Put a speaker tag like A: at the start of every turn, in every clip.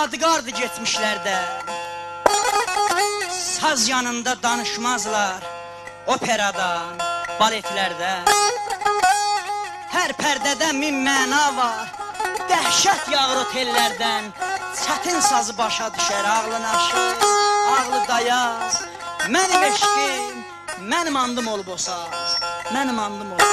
A: yadigardı geçmişlərdə. Saz yanında danışmazlar, operada, baletlərdə. Hər pərdədə min məna var, dəhşət yağır otellərdən. Çətin sazı başa düşər, ağlın aşır, ağlı dayaz. Mənim eşqim, mənim andım olub o saz, mənim andım olub.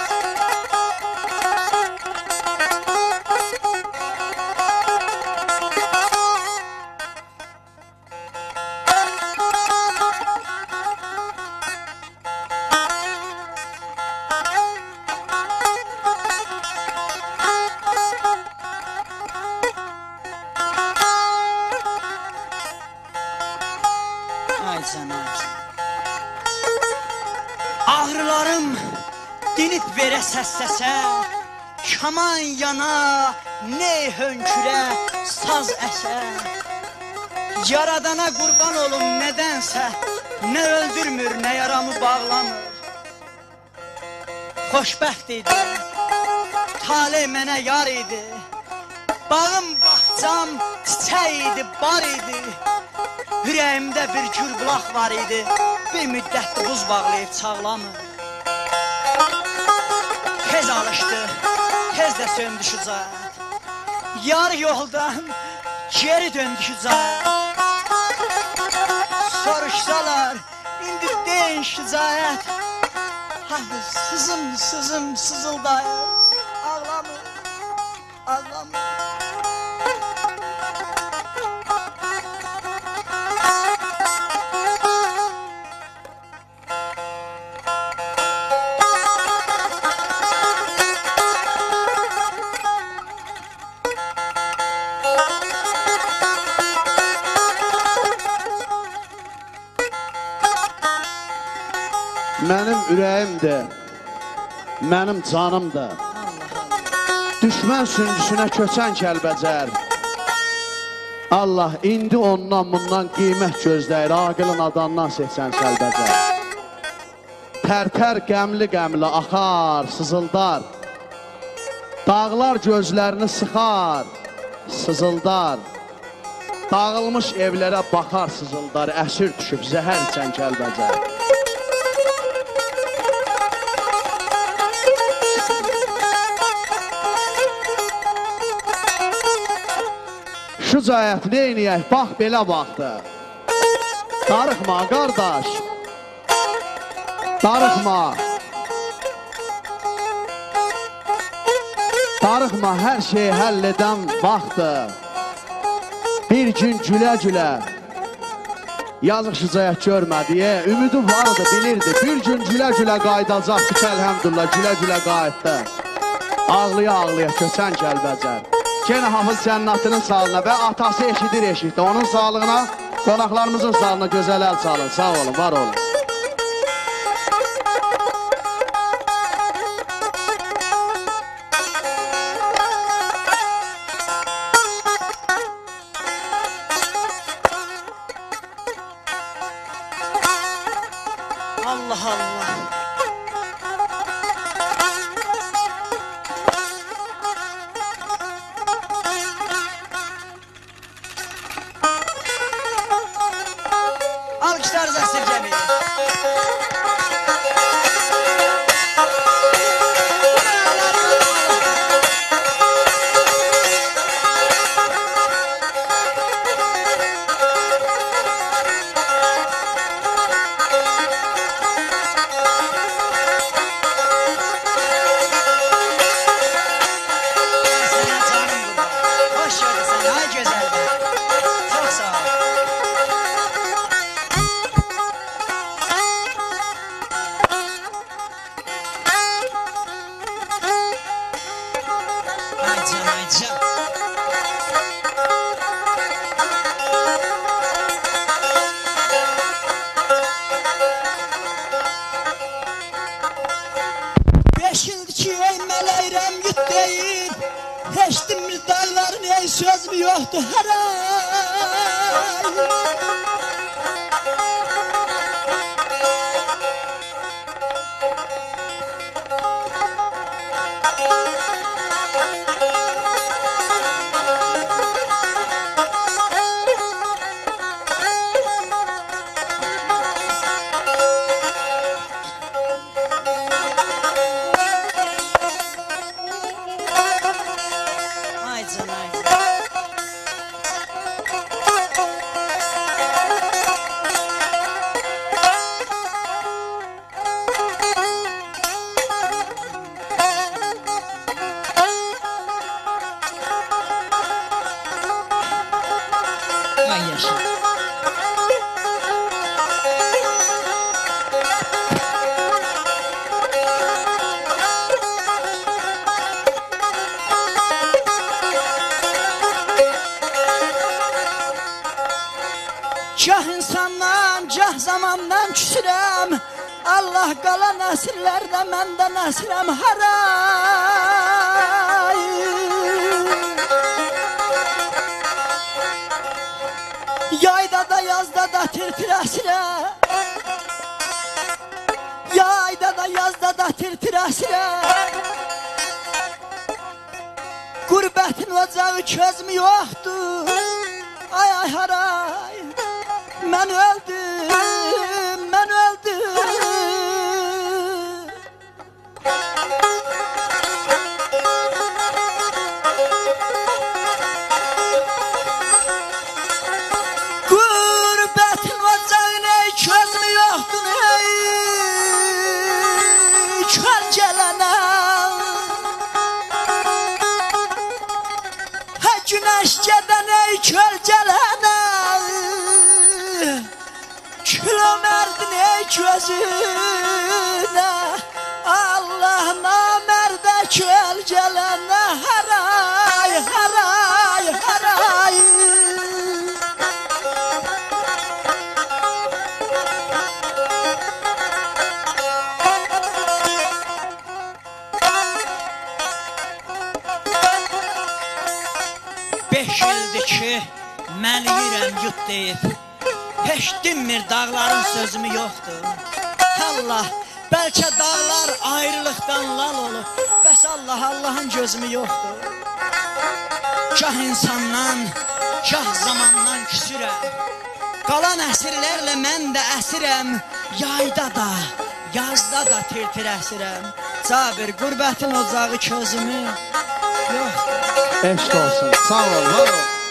A: Ağrılarım dinib verə səs-səsə, kaman yana, ney hönkürə, saz əsə. Yaradana qurban olum nədənsə, nə öldürmür, nə yaramı bağlamır. Xoşbəxt idi, talih mənə yar idi. Bağım, baxcam, çiçək idi, bar idi. Ürəyimdə bir gül bulaq var idi, bir müddətdir buz bağlayıb çağlamır. Tez alışdı, tez də söndü şu zat. Yarı yoldan geri döndü şu zat. Soruşsalar, indi deyin şüzayət. Sızım, sızım, sızıldayır. Ağlamır, ağlamır.
B: Mənim ürəyimdir, mənim canımdır. Düşmən süngüsünə köçən Kəlbəcər. Allah indi ondan bundan qiymət gözləyir, aqilin adandan seçən Kəlbəcər. Tər-tər qəmli-qəmli axar, sızıldar. Dağlar gözlərini sıxar, sızıldar. Dağılmış evlərə baxar, sızıldar. Əsir düşüb zəhər içən Kəlbəcər. Şu cayət neyniyək, bax belə baxdı. Darıxma qardaş, darıxma. Darıxma, hər şeyi həll edən vaxtdır. Bir gün gülə-gülə, yazıq şu cayət görmədi, ümidi vardı, bilirdi. Bir gün gülə-gülə qaydacaqdı ki, əlhəmdülillah, gülə-gülə qayıtdı. Ağlıya-ağlıya köçən Kəlbəcər. Gene Hafız Cənnətinin sağlığına və atası eşidir eşitdi. Onun sağlığına, qonaqlarımızın sağlığına gözəl əl salın. Sağ olun, var olun.
A: Allah Allah. Alkışlarınızı esirgemeyin. Heştimli dağların ey söz mü yoktu her ay. Lütfen yaşa. Cah insandan, cah zamandan küsürəm. Allah qalan əsrlərdə məndə nəsirəm haray. Yayda da yazda da tir-tir əsirəm. Yayda da yazda da tir-tir əsirəm. Qurbətin ocağı közmü yoxdur. Ay ay haray. Mən öldüm, mən öldüm. Qurbətin ocağın ey közmü yoxdur ey kör gələnəm. Hə günəş gedən ey kör gələnəm. Külömerdin ey gözüne. Allah namerde köl gelene haray haray haray. Beş ildir ki mən yürəm yut deyib. Heç dinmir dağların sözümü yoxdur. Allah, bəlkə dağlar ayrılıqdan lal olur. Bəs Allah, Allahın gözümü yoxdur. Kah insandan, kah zamandan küsürəm. Qalan əsirlərlə mən də əsirəm. Yayda da, yazda da tir-tir əsirəm. Cabir, qurbətin ocağı közümü yoxdur.
B: Eşq olsun, sağ ol, var ol.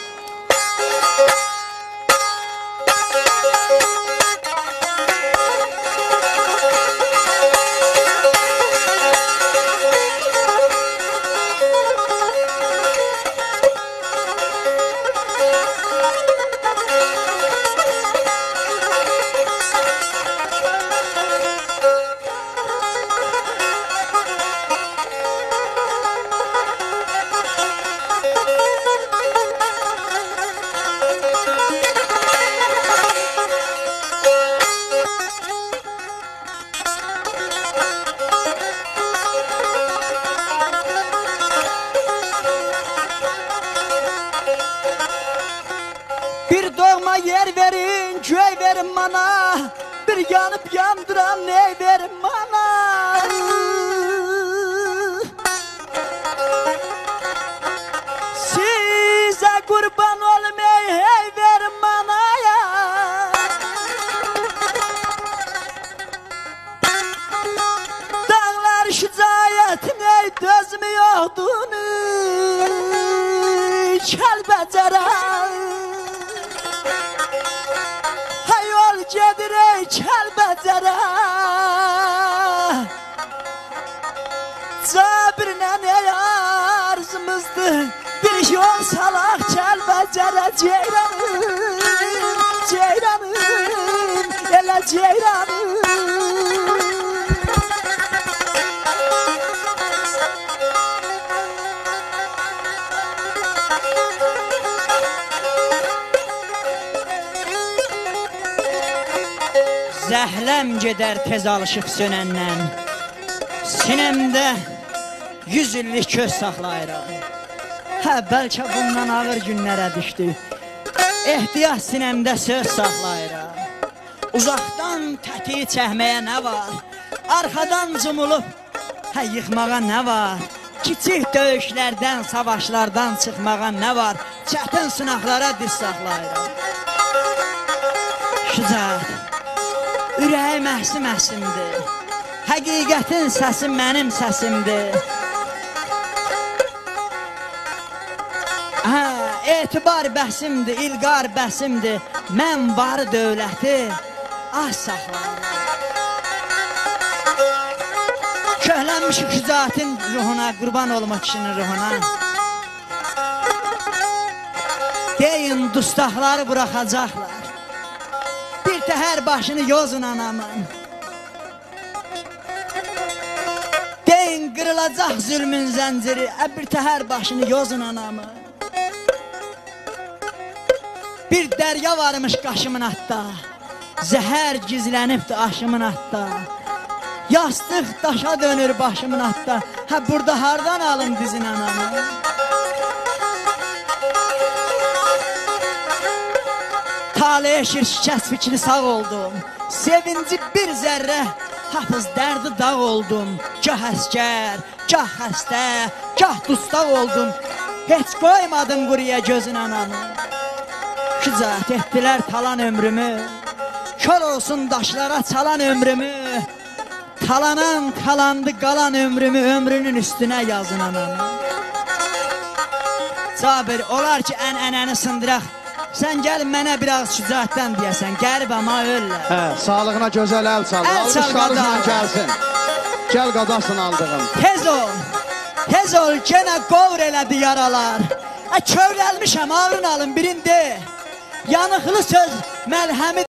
A: Bir doğma yer verin, göy verin bana. Bir yanıp yandıran ney verin bana. Size kurban olmayı hey verin bana ya. Dağlar şücayetin ey dözmüyordun. Kelbeceran. Gedir ey Kəlbəcərə. Cabirlə ey arzımızdır. Bir yol salaq Kəlbəcərə. Ceyranım, ceyranım, elə ceyranım. Zəhləm gedər tez alışıq sönəndən. Sinəmdə 100 illik köz saxlayıram. Hə, bəlkə bundan ağır günlərə düşdü. Ehtiyat sinəmdə söz saxlayıram. Uzaqdan tətiyi çəkməyə nə var? Arxadan cumulub hə, yıxmağa nə var? Kiçik döyüşlərdən, savaşlardan çıxmağa nə var? Çətin sınaqlara diz saxlayıram. Şücaət, ürəyim əhsim-əhsimdir. Həqiqətin səsi mənim səsimdir. Etibar bəsimdir, ilqar bəsimdir. Mən varı dövləti az saxlayıram. Köhlənmişik şücaətin ruhuna, qurban olmaq kişinin ruhuna. Deyin dustaqları buraxacaqlar. Bir təhər başını yozun anamın. Deyin qırılacaq zülmün zənciri. Bir təhər başını yozun anamın. Bir dərya varmış qaşımın atda. Zəhər gizlənibdi aşımın atda. Yastıq daşa dönür başımın atda. Burada hardan alım dizin anamı? Taleyə şirşikəs fikri sağ oldum. Sevinci bir zərrə hafız dərdi dağ oldum. Gah əskər, gah xəstə, gah dustaq oldum. Heç qoymadım quruya gözün anamı. Şücaət etdilər talan ömrümü. Kör olsun daşlara çalan ömrümü. Talanan talandı qalan ömrümü. Ömrünün üstünə yazın anamı. Cabir, olar ki ənənəni sındıraq. Sən gəl mənə biraz şücaətdən deyəsən. Qərib ama öllər.
B: Sağlığına gözəl əl çal. Alqışlarınla gəlsin. Gəl qadasın aldığım.
A: Tez ol, genə qovr elədi yaralar. Kövrəlmişəm, ağrın alın birində. Yanıqlı söz məlhəmi